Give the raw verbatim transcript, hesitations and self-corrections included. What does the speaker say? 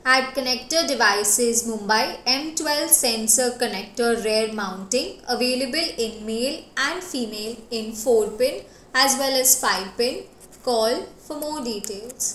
At Connector Devices Mumbai, M twelve sensor connector rear mounting available in male and female in four pin as well as five pin. Call for more details.